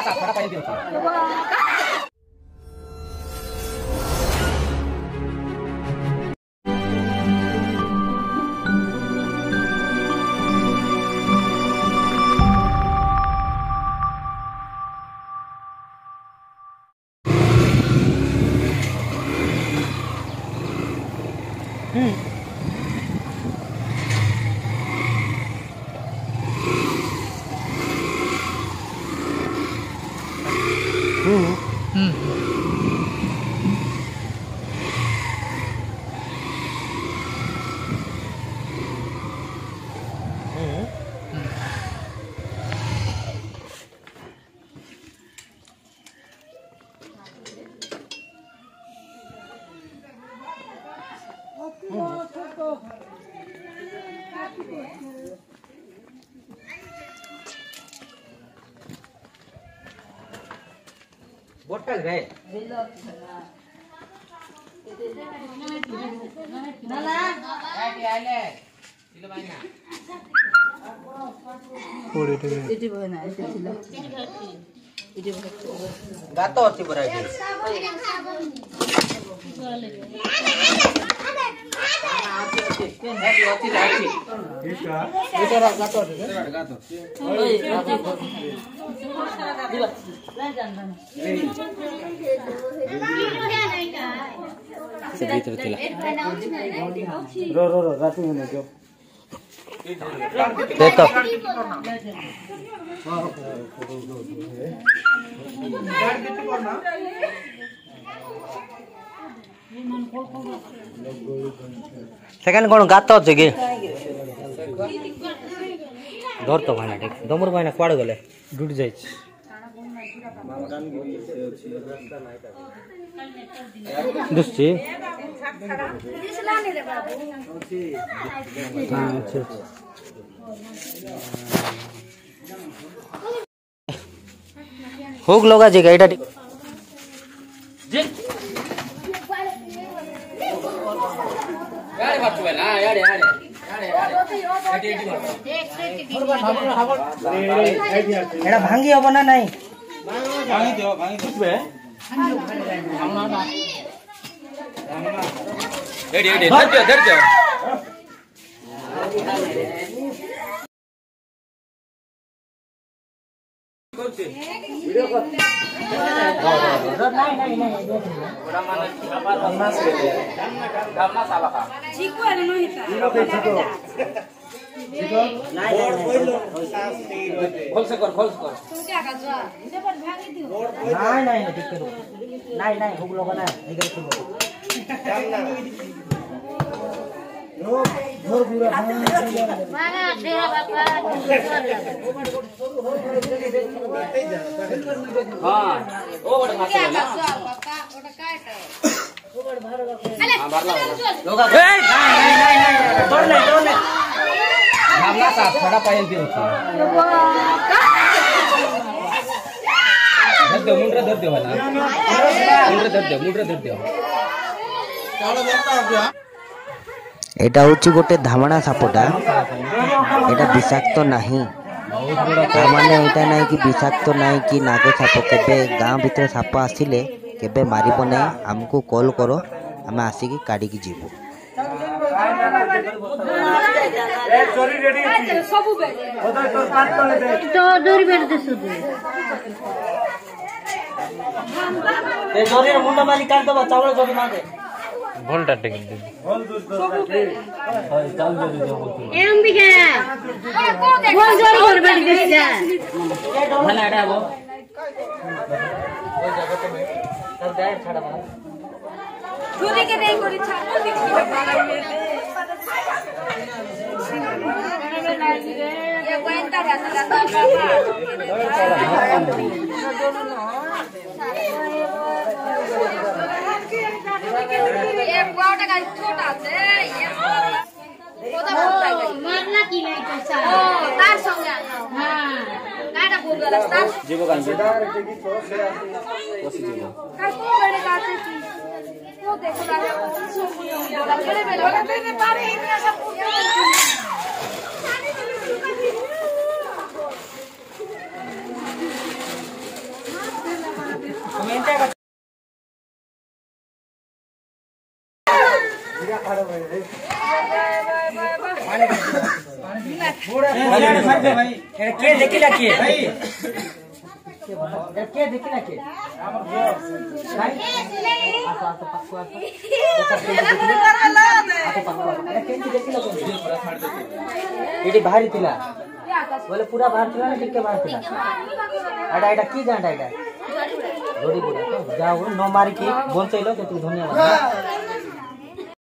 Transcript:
सा थोड़ा पानी दियो बोटल रे नाला आले आले इलो बाइना कोडी टे इटी बना इटी थिला इटी गातो अछि बराई से भीतर थिला रो रो रो राती में जो दे तो सेकंड कोन गातो अछि के धर तो भाना ठीक दमर भाना क्वाड गले डूट जाय छी दुस्सी होग लगा जे गाइडा जे यार बचवेला यार यार एड़ा भांगी हबो ना नहीं भांगी दियो भांगी दिबे एडी एडी धर दे वीडियो कर नहीं बड़ा माने धामना साला का चिको है नहीं खोल से कर तुम क्या कर जो इसे पर भागी दियो नहीं ठीक करो नहीं भूख लोग ना इधर सुनो जोर पूरा माना तेरा बापा हां ओ बड़ा भाग ना पापा ओटा काट ओ बड़ा भार हां मारला लोग नहीं छोड़ ले धामना सा थोड़ा पायल दियो धर दे वाला मुंड्रा धर दे एटा होची गोटे धामणा सापटा एटा विषाक्त नाही माने एटा नाही कि विषाक्त नाही कि नाग साप केबे गांव भीतर साप आसिले केबे मारिबो नै हमको कॉल करो हम आसी की काडी की जीवो चोरी रेडी सब बे तो काट तले दे तो डोरी बेड दे सुदे ए जोरी मुंडा मारी काट दबा चावल जोरी मार दे भोल्टा टेक दे बोल सब बे हां चावल जोरी दे बोल एम बिगे बोल जोरी कर बेड दे जा भला एडा वो बोल जगह पे में तब दे छाड़ा मार चोरी के नहीं करी छाड़ दिखी बाला में ये cuenta de hacer la tapa ये पाउडर का छोटा से ये मारना की नहीं कैसा तार संग हां काटा बोल रहा जीवो कांजे कोसी जीवो का को बड़े काटे की वो देखो ना बड़े बड़े तेरे पारे इतना सब के देखिला के के देखिला के एटी भारी थिला बोले पूरा बाहर थिला ना टिके बाहर थिला एटा एटा की जांडा एटा जोड़ी बुड़ा तो जाओ नो मार के बोल चलो तो तू धन्यवाद